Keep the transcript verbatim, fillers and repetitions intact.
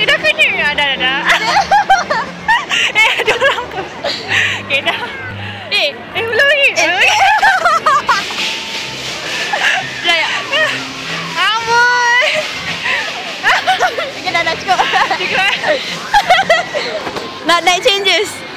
Eh, dah kena. Dah, dah, dah. Eh, ada orang tu. Okay, dah. Eh, eh, belum lagi. Eh. Dah, ya. Amun. Okay, dah, dah cukup. Cukup. Nak naik changes.